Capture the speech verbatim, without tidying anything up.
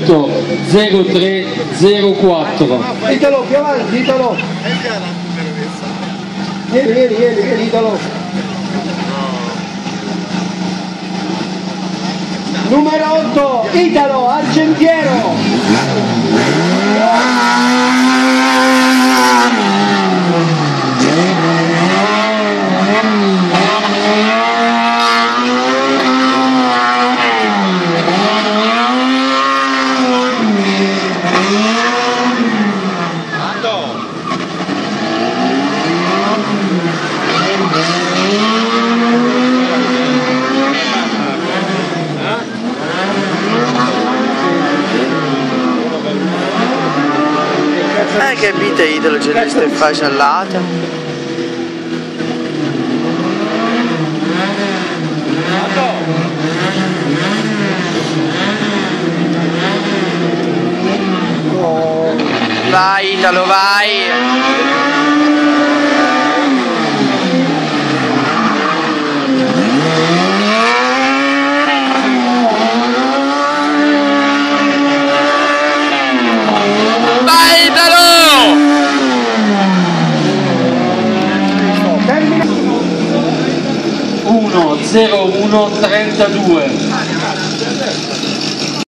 otto zero tre zero quattro. Italo, più avanti, Italo. Vieni, vieni, vieni, vieni, Italo. Numero otto, Italo, Argentiero. Eh, che vita Italo, c'è lì in faccia all'ata. Vai Italo, vai! uno zero uno trentadue.